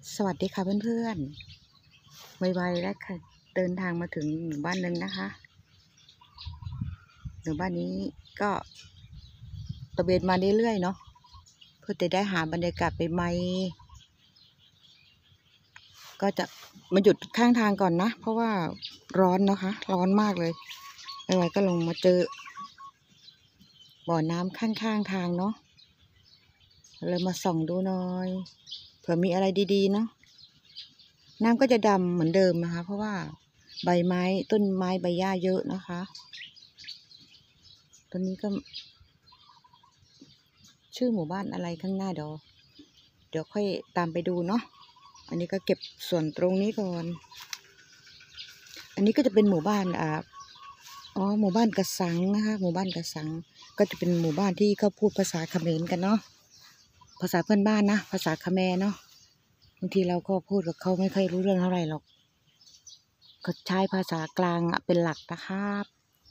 สวัสดีค่ะเพื่อนๆไวๆแล้วค่ะเดินทางมาถึงหมู่บ้านหนึ่งนะคะหมู่บ้านนี้ก็ตะเวนมาเรื่อยๆเนาะเพื่อจะได้หาบรรยากาศใหม่ๆก็จะมาหยุดข้างทางก่อนนะเพราะว่าร้อนนะคะร้อนมากเลยไวๆก็ลงมาเจอบ่อน้ำข้างๆทางเนาะเลยมาส่องดูหน่อยเผื่อมีอะไรดีๆเนาะน้ำก็จะดำเหมือนเดิมนะคะเพราะว่าใบไม้ต้นไม้ใบหญ้าเยอะนะคะต้นนี้ก็ชื่อหมู่บ้านอะไรข้างหน้าเดี๋ยวค่อยตามไปดูเนาะอันนี้ก็เก็บส่วนตรงนี้ก่อนอันนี้ก็จะเป็นหมู่บ้านหมู่บ้านกระสังนะคะหมู่บ้านกระสังก็จะเป็นหมู่บ้านที่เขาพูดภาษาเขมรกันเนาะภาษาเพื่อนบ้านนะภาษาคแมร์เนาะบางทีเราก็พูดกับเขาไม่ค่อยรู้เรื่องเท่าไหร่หรอกก็ใช้ภาษากลางเป็นหลักนะครับ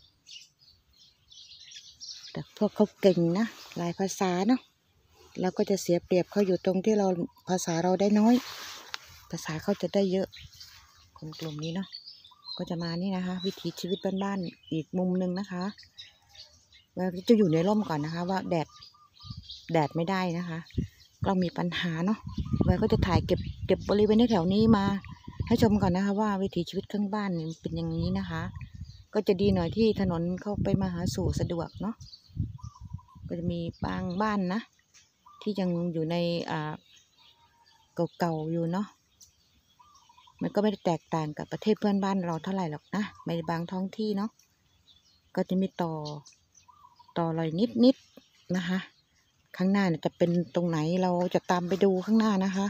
แต่พวกเขาเก่งนะหลายภาษาเนาะเราก็จะเสียเปรียบเขาอยู่ตรงที่เราภาษาเราได้น้อยภาษาเขาจะได้เยอะคนกลุ่มนี้เนาะก็จะมานี่นะคะวิถีชีวิตบ้านๆอีกมุมหนึ่งนะคะเราจะอยู่ในร่มก่อนนะคะว่าแดดไม่ได้นะคะเรามีปัญหาเนาะเราก็จะถ่ายเก็บบริเวณแถวนี้มาให้ชมก่อนนะคะว่าวิถีชีวิตข้างบ้านเป็นอย่างนี้นะคะก็จะดีหน่อยที่ถนนเข้าไปมาหาสู่สะดวกเนาะก็จะมีบางบ้านนะที่ยังอยู่ในเก่าๆอยู่เนาะมันก็ไม่ได้แตกต่างกับประเทศเพื่อนบ้านเราเท่าไหร่หรอกนะในบางท้องที่เนาะก็จะมีต่อรอยนิดนะคะข้างหน้าเนี่ยจะเป็นตรงไหนเราจะตามไปดูข้างหน้านะคะ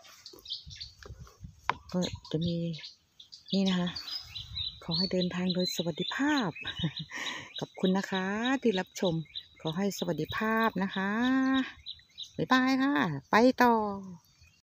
ก็จะมีนี่นะคะขอให้เดินทางโดยสวัสดิภาพ ขอบคุณนะคะที่รับชมขอให้สวัสดิภาพนะคะบ๊ายบายค่ะไปต่อ